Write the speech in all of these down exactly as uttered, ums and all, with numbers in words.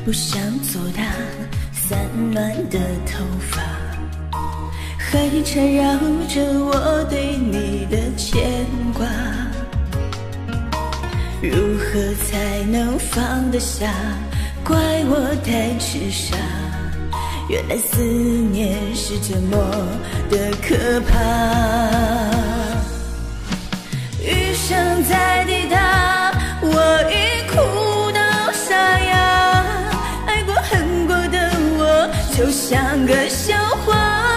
不想做它散乱的头发，还缠绕着我对你的牵挂。如何才能放得下？怪我太痴傻，原来思念是这么的可怕。余生在抵达，我已哭到沙哑，爱过恨过的我就像个笑话，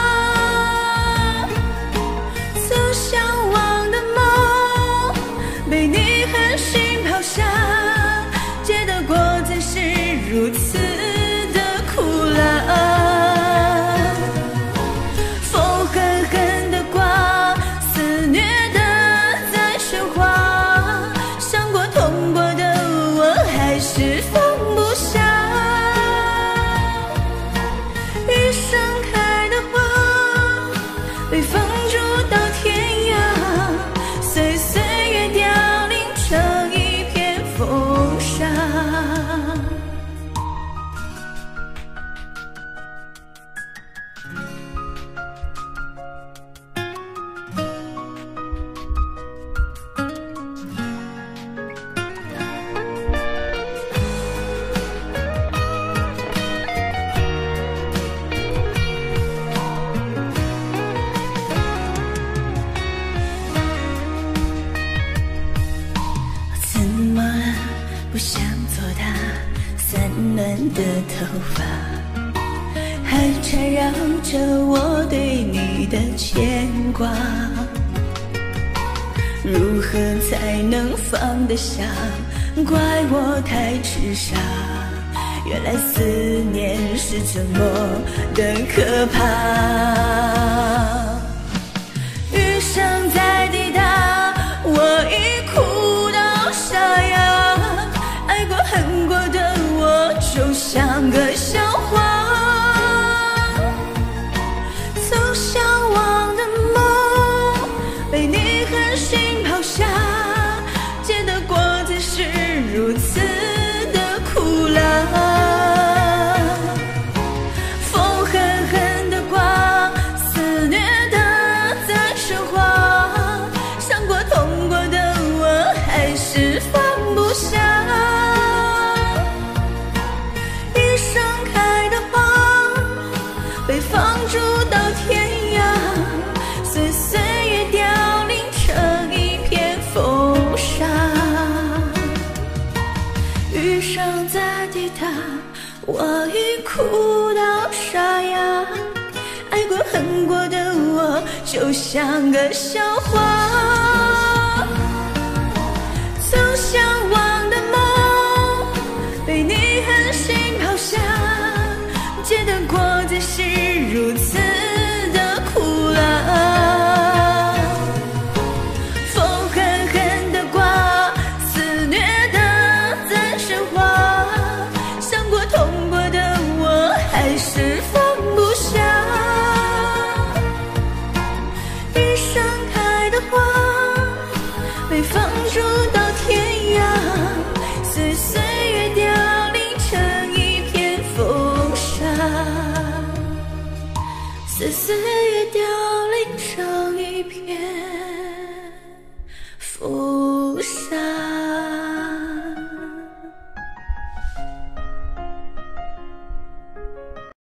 曾向往的梦被你狠心抛下，结的果真是如此的苦辣。风狠狠地刮，肆虐的在喧哗，伤过痛过的我还是放不下。余生开的花被放逐到天涯，岁岁月凋零成一片风沙。不想做它散乱的头发，还缠绕着我对你的牵挂。如何才能放得下？怪我太痴傻，原来思念是这么的可怕。余生在抵达，我已哭到沙哑，爱过恨过的我就像个笑话，曾向往的梦被你狠心抛下，结的果子是如此的苦辣。风狠狠地刮，肆虐的在喧哗，伤过痛过的我还是放不下。被放逐到天涯，岁岁月凋零成一片风沙。余生在抵达，我已哭到沙哑，爱过恨过的我就像个笑话，曾向往的梦被你狠心抛下，结的果子是如此的苦辣。风狠狠地刮，肆虐的在喧哗，伤过痛过的我还是放不下。余生开的花被放逐到天涯，岁岁月凋零成一片风沙，岁岁月凋零成一片风沙。